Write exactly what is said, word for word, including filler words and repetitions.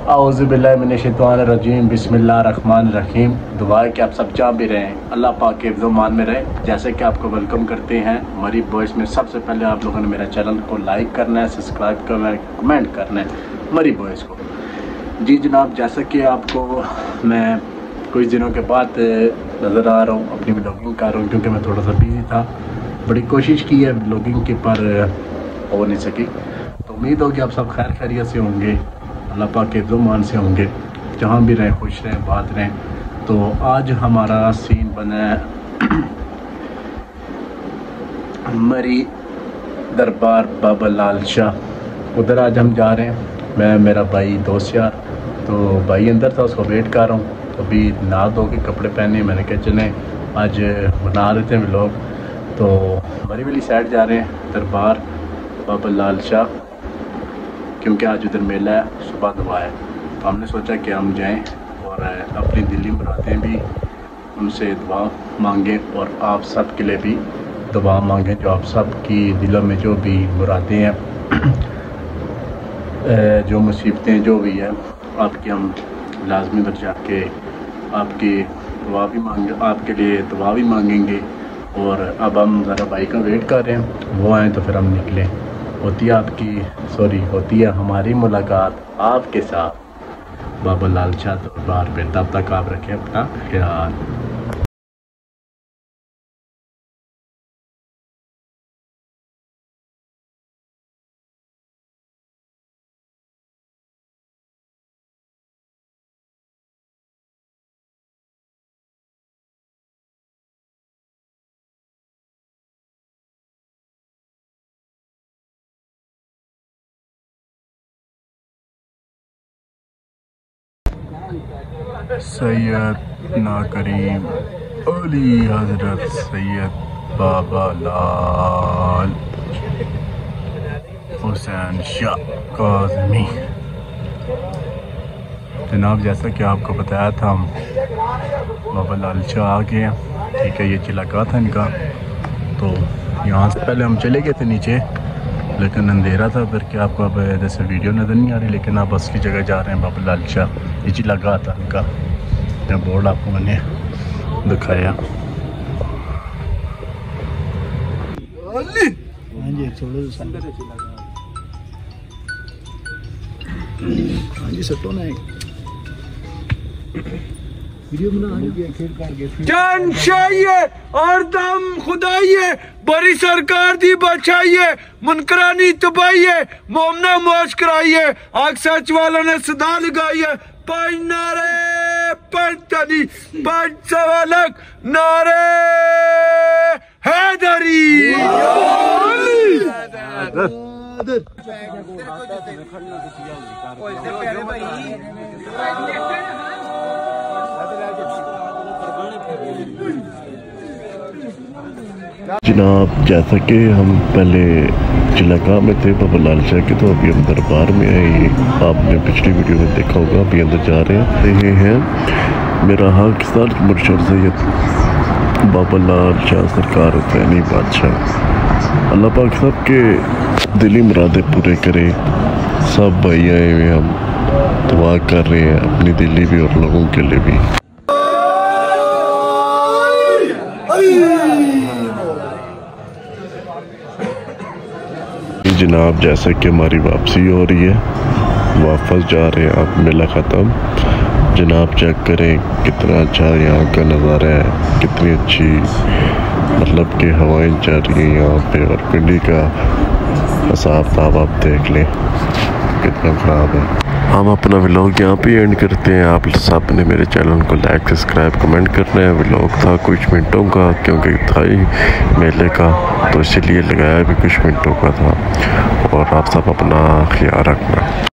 औज़ुबिल्लाहिमिनश्शैतानिर्रजीम बिस्मिल्लाहिर्रहमानिर्रहीम। दुआ है कि आप सब जहाँ भी रहें अल्लाह पाक के हिफ्ज़-ओ-मान में रहें। जैसे कि आपको वेलकम करते हैं मरी बॉयज़ में। सबसे पहले आप लोगों ने मेरा चैनल को लाइक करना है, सब्सक्राइब करना है, कमेंट करना है मरी बॉयज़ को। जी जनाब, जैसा कि आपको मैं कुछ दिनों के बाद नज़र आ रहा हूँ, अपनी व्लॉगिंग कर रहा हूँ क्योंकि मैं थोड़ा सा बिज़ी था। बड़ी कोशिश की है व्लॉगिंग की पर हो नहीं सकी। तो उम्मीद हो कि आप सब खैर खैरियत से होंगे, अल्लाह पाक के मान से होंगे, जहाँ भी रहें खुश रहें, बात रहें। तो आज हमारा सीन बना है मरी दरबार बाबा लाल शाह। उधर आज हम जा रहे हैं, मैं मेरा भाई दोस्त यार। तो भाई अंदर था, उसको वेट कर रहा हूँ। अभी नहा धो के कपड़े पहने, मैंने कहा चलें आज बना देते हैं व्लॉग। तो मरी वाली साइड जा रहे हैं, दरबार बाबा लाल शाह, क्योंकि आज उधर मेला है, सुबह दुआ है। तो हमने सोचा कि हम जाएं और अपनी दिली मुरादें भी उनसे दुआ मांगें और आप सब के लिए भी दुआ मांगें। जो आप सब की दिलों में जो भी मुरादें हैं, जो मुसीबतें जो भी है आपकी, हम लाजमी उधर जाके आपकी दुआ भी मांगे, आपके लिए दुआ भी मांगेंगे। और अब हम ज़रा भाई का वेट कर रहे हैं, वो आएँ तो फिर हम निकलें। होती है आपकी सॉरी होती है हमारी मुलाकात आपके साथ बाबा लाल शाह दरबार पे। तब तक आप रखें अपना ख्याल। सैयद ना करीम अली हजरत सैयद बाबा लाल हुसैन शाह काज़मी। जनाब, जैसा कि आपको बताया था, हम बाबा लाल शाह आ गए हैं। ठीक है, ये चिलाका था इनका। तो यहाँ से पहले हम चले गए थे नीचे, लेकिन अंधेरा था फिर क्या आपको अब जैसे वीडियो नज़र नहीं आ रही, लेकिन आप असली जगह जा रहे हैं बाबा लाल शाह। ये चिलाका था इनका, जब बोर्ड आपको मैंने दिखाया। हाँ जी सटो ना जान चाहिए और दम खुदाइए, बड़ी सरकार दी बचाइए, मुनकरानी तबाइए, मोमना मौज कराइए, आग सच वालों ने सदा लगाइए। पांच नारे पंचनी पांच सवा लाख नारे हैदरी। जनाब, जैसा कि हम पहले चिलाका में थे बाबा लाल शाह के, तो अभी हम दरबार में आए। ये आपने पिछली वीडियो में देखा होगा। अभी अंदर जा रहे हैं। ये हैं मेरा हाकिस्तान मुर्शद सैयद बाबा लाल शाह सरकार हुसैनी बादशाह। अल्लाह पाक सब के दिली मुरादे पूरे करे। सब भाई आए हुए, हम दुआ कर रहे हैं अपनी दिल्ली भी और लोगों के लिए भी। जनाब, जैसे कि हमारी वापसी हो रही है, वापस जा रहे हैं। अब मेला ख़त्म। जनाब चेक करें कितना अच्छा यहाँ का नज़ारा है, कितनी अच्छी मतलब कि हवाएं चल रही हैं यहाँ पे, और पिंडी का हिसाब किताब आप देख लें कितना ख़राब है। हम अपना व्लॉग यहाँ पे एंड करते हैं। आप सब ने मेरे चैनल को लाइक सब्सक्राइब कमेंट करना है। व्लॉग था कुछ मिनटों का, क्योंकि था ही मेले का, तो इसलिए लगाया भी कुछ मिनटों का था। और आप सब अपना ख्याल रखना।